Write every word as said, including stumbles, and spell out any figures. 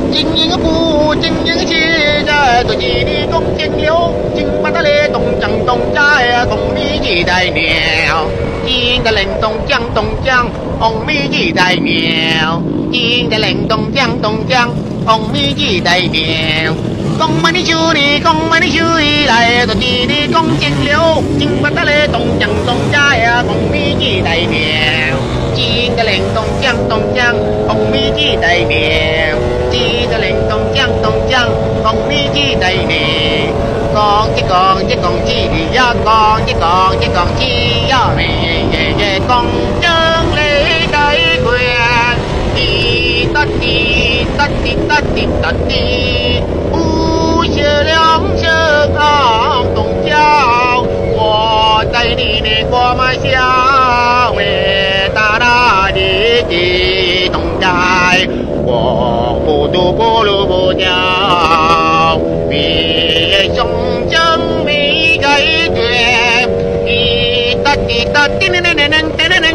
金银布，金银器，这多吉利公金流，金巴达嘞东江东家呀，红米几代鸟，金的冷东江东江，红米几代鸟，金的冷东江东江，红米几代鸟。讲嘛你修你，讲嘛你修一来，多吉利公金流，金巴达嘞东江东家呀，红米几代鸟。金的冷东江东江，红米几代鸟。金的冷东江东江，红米几代鸟。讲一讲一讲几里呀，讲一讲一讲几呀，咩嘢嘢讲真理大quyền，滴答滴答滴答滴答滴，不写两声唱东郊，我在你的国马下，伟大大的地东寨，我不读不录不教，别胸襟没改变，滴答滴答滴哩哩哩哩哩哩。